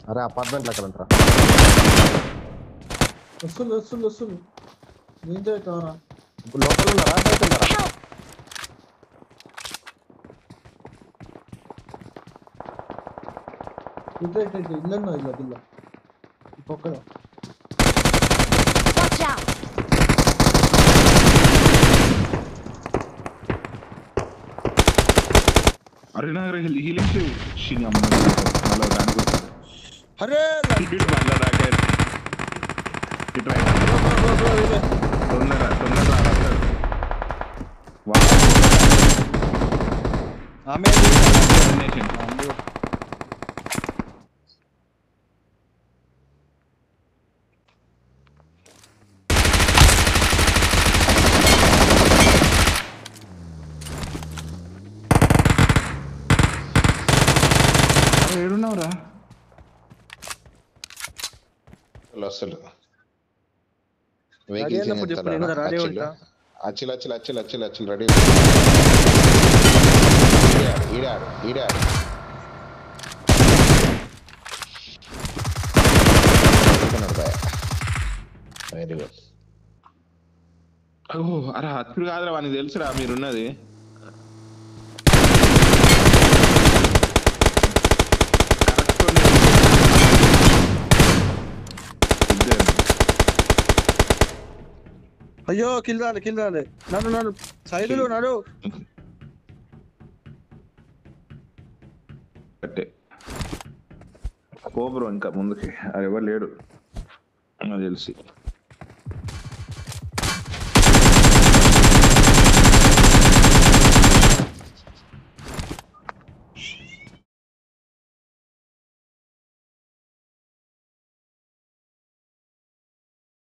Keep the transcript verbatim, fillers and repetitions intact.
అరే అపార్ట్మెంట్ అక్కడ ఉంటారా వస్తుంది వస్తుంది వస్తుంది నీతో కారా ఇప్పుడు లోపల ఉన్నారా బయట ఉన్నారా ఇట్లా ఇట్లా ఇట్లా ఇల్లు ఇలా ఇల్ల పక్కన अरे ना अरे हीलिंग से शीनी अम्मा मला गाणी को अरे टिट मारला राकेट टिट राईट तोंदरा तोंदरा राकेट वाह आमे नेशन ఏడున్నావురా అసలు అచ్చిల్ అచ్చిల్ అచ్చిల్ అచ్చిల్ అచ్చిల్ రెడీ ఈడాడు ఈడాడు వెరీ గుడ్ ఓ అరే హత్తుడు కాదురా వానికి తెలుసురా మీరున్నది అయ్యో కిల్ రాలే కిల్ రాలే నన్ను నన్ను సైదులు నడు కట్టే పో బ్రో ఇంకా ముందుకి అది ఎవరు లేడు నాకు తెలిసి